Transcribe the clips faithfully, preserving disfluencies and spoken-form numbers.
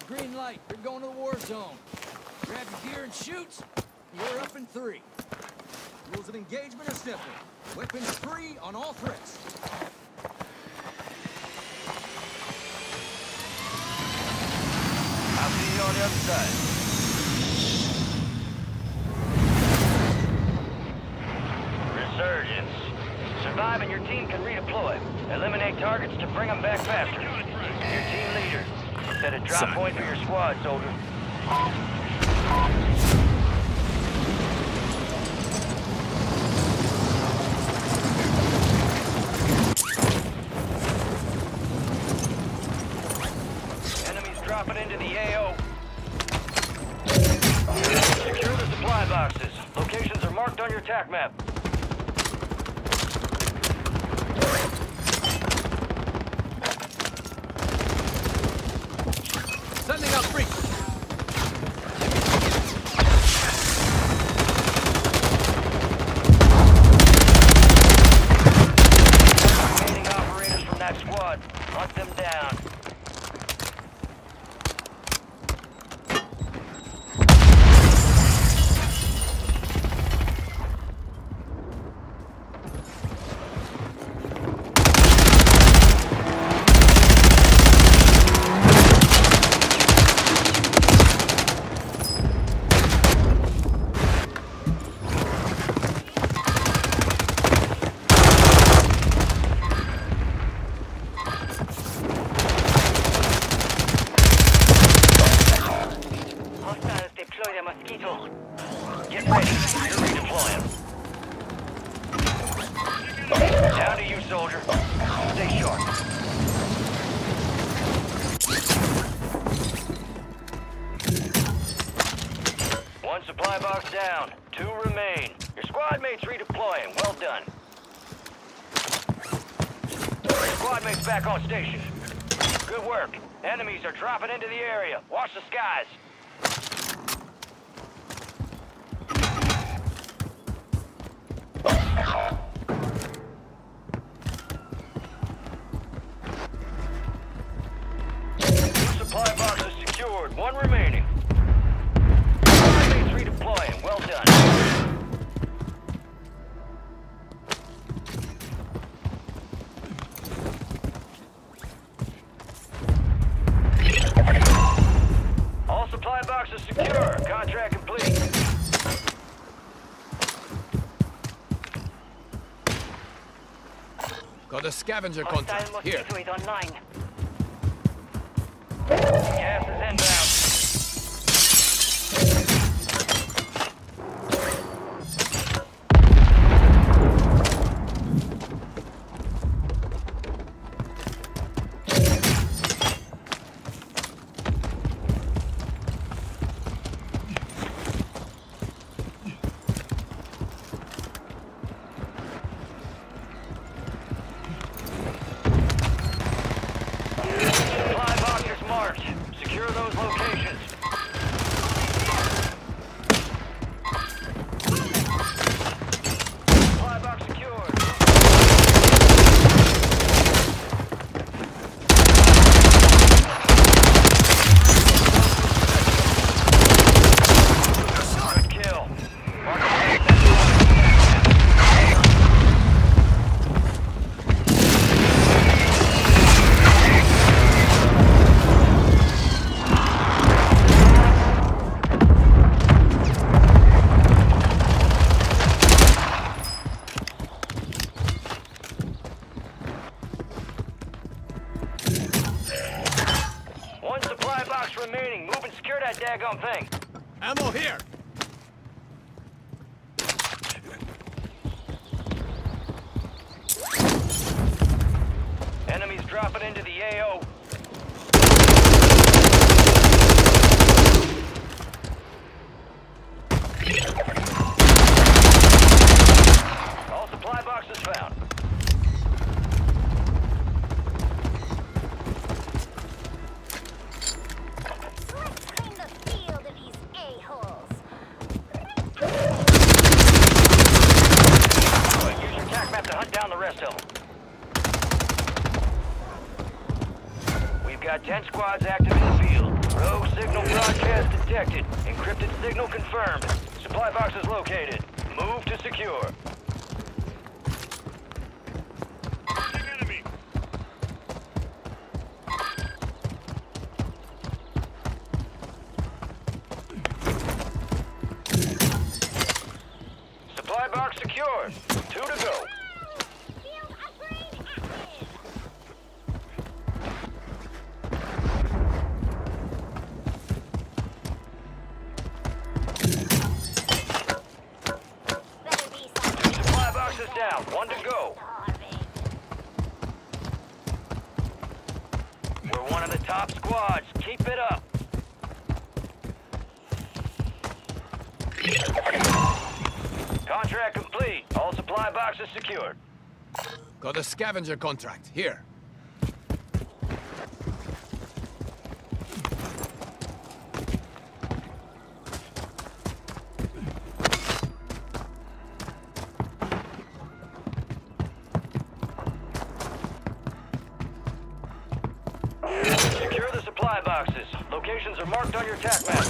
green light. You're going to the war zone. Grab your gear and shoot. You're up in three. Rules of engagement are simple. Weapons free on all threats. I'll see you on the other side. Resurgence. Survive and your team can redeploy. Eliminate targets to bring them back faster. Your team leader. Set a drop Son. point for your squad, soldier. Enemies dropping into the A O. Secure the supply boxes. Locations are marked on your attack map. Sending out free. Remaining operators from that squad. Hunt them down. Get ready. You're redeploying. Down to you, soldier. Stay sharp. One supply box down. Two remain. Your squad mates redeploying. Well done. Your squad mates back on station. Good work. Enemies are dropping into the area. Watch the skies. Supply box is secured. One remaining. Mates redeploying. Well done. All supply boxes secure. Contract complete. Got a scavenger Hostile contract. Here. mosquito is online. Gas is inbound. Supply boxes marked. Secure those locations. Supply box secured. Good kill. Mark the One supply box remaining. Move and secure that daggone thing. Ammo here. Enemies dropping into the A O. All supply boxes found. Let's clean the field of these a-holes. Use your tac map to hunt down the rest of them. We've got ten squads active in the field. Rogue signal broadcast detected. Encrypted signal confirmed. Supply box is located. Move to secure. Enemy. Supply box secured. Two to go. Field upgrade active. Better be something. Supply box is down. One to go. Starving. We're one of the top squads. Keep it up. Contract complete. All supply boxes secured. Got a scavenger contract. Here. Secure the supply boxes. Locations are marked on your tac map.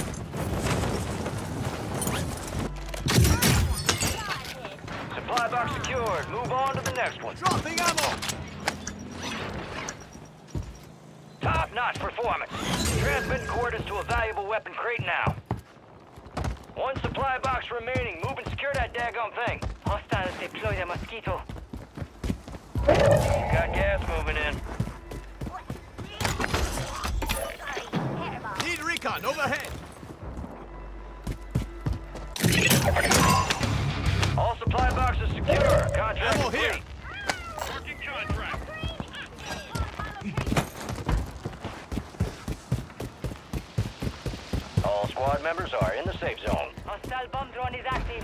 Supply box secured. Move on to the next one. Dropping ammo! Top-notch performance. Transmitting coordinates to a valuable weapon crate now. One supply box remaining. Move and secure that daggone thing. Hostiles deploy the Mosquito. Got gas moving in. Need recon overhead! All supply boxes secure. Contract Ammo complete. here. Working contract. All squad members are in the safe zone. Hostile bomb drone is active.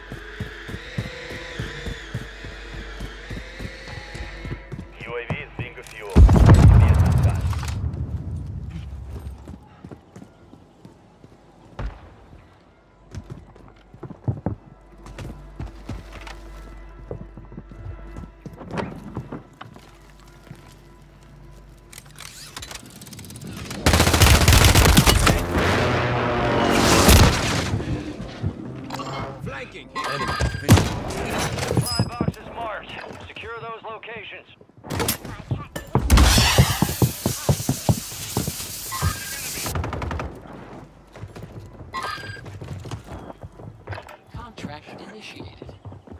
U A V is being refueled. Flanking. Here. Enemy. Supply boxes marked. Secure those locations. Contract initiated.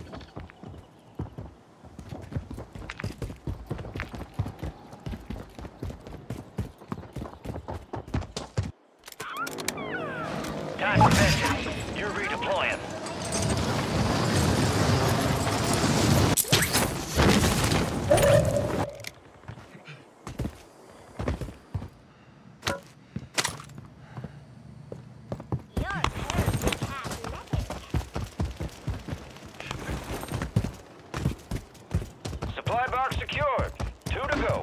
Time for vengeance. You're redeploying. You're terribly athletic. Supply box secured. Two to go.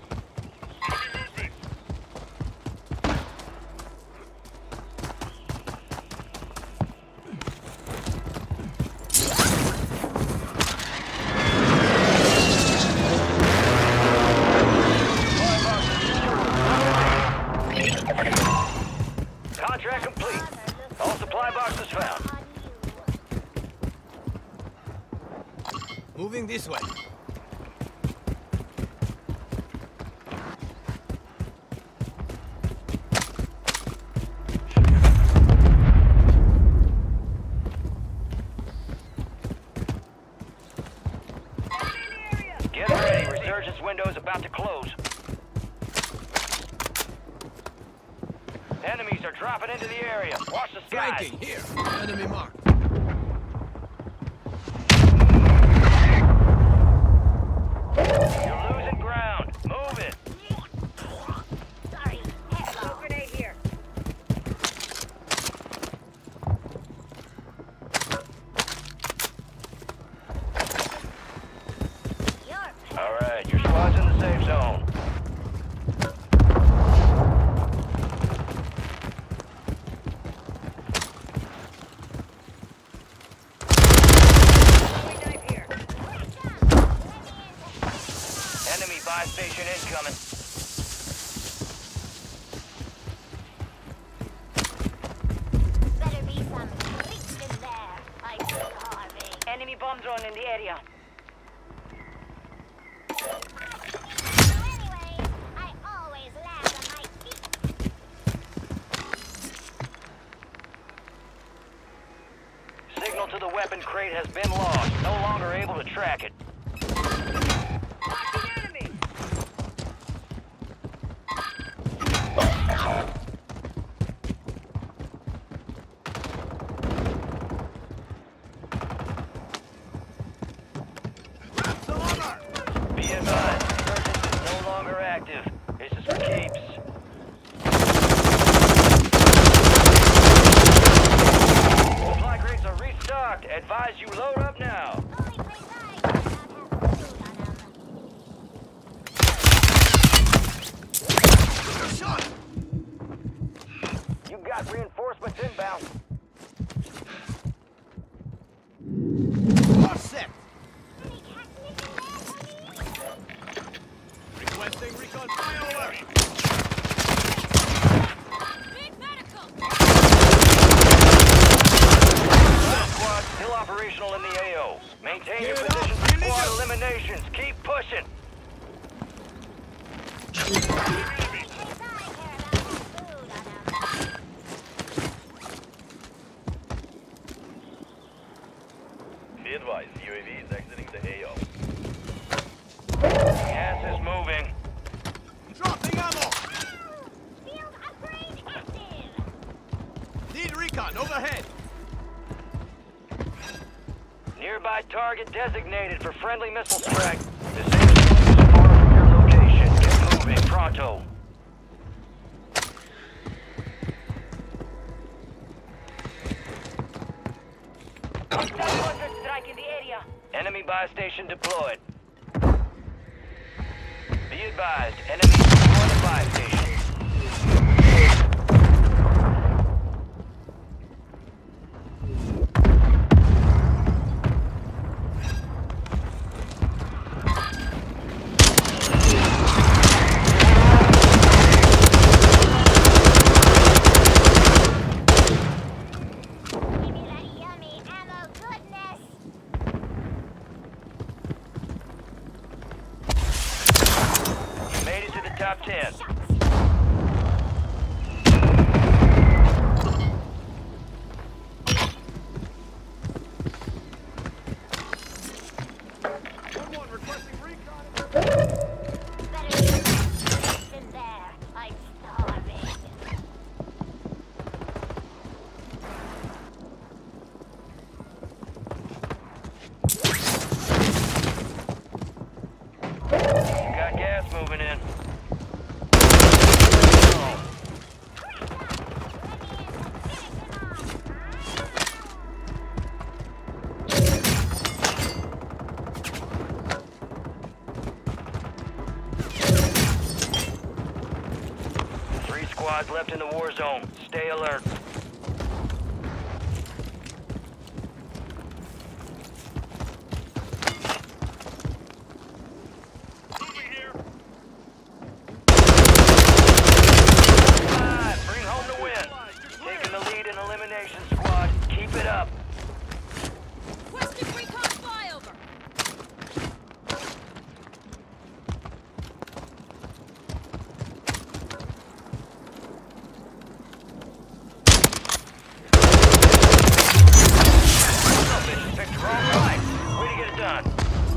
Contract complete. All supply boxes found. On you. Moving this way. Get ready. Resurgence window is about to close. Enemies are dropping into the area. Watch the skies. Flanking. Here. Enemy marked. You're losing ground. Move it. Sorry, headlock. Grenade here. You're All right. Your squad's in the safe zone. Knife here. Enemy buy station incoming. bomb drone in the area. So anyways, I always land on my feet. Signal to the weapon crate has been lost. No longer able to track it. Mark the enemy! Grab some armor! Be advised, Emergence is no longer active. This is for keeps. Supply crates are restocked. Advise you load up now. Only place I care about have food on them. You're shot! You got reinforcements inbound. All set! Any catnip in there for me? Requesting recon flyover! Big medical! Squad still operational in the A O. Maintain your Give it up. positions for Really squad do. eliminations. Keep pushing. Only place I care about have food on them. Be advised, U A V is exiting the A O. Gas is moving. Dropping ammo! Field upgrade active! Need recon overhead! Nearby target designated for friendly missile strike. The safe zone is far from your location. Get moving, pronto. Hostile hunter strike in the area. Enemy buy station deployed. Be advised, enemies deploy the buy station. Give me that yummy ammo goodness! You made it to the top ten. Someone requesting recon! Better get some in there. I'm starving. Got gas moving in. Three squads left in the war zone. Stay alert. Moving here! Five, bring home the win. Taking the lead in elimination, squad. Keep it up. Requesting recon flyover! Mission picked the wrong line. Way to get it done.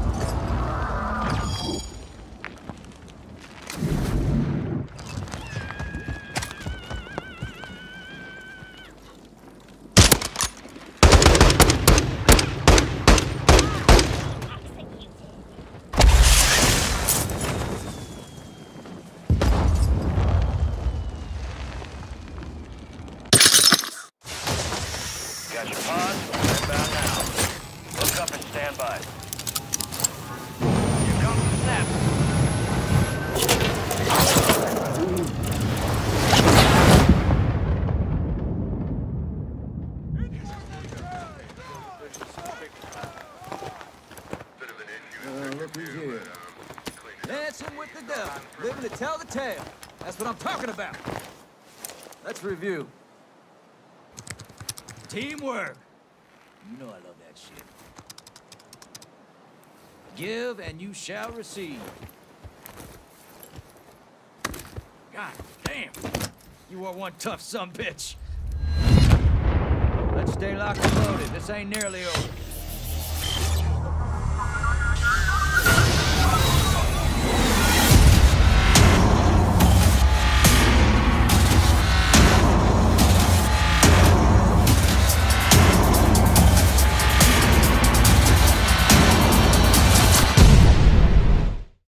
Executed. Got your pods? Inbound now. Look up and stand by. Here comes the snap. Uh, look who's here. Dancing with the devil, living to tell the tale. That's what I'm talking about. Let's review. Teamwork. You know I love that shit. Give and you shall receive. God damn. You are one tough sumbitch. Let's stay locked and loaded. This ain't nearly over.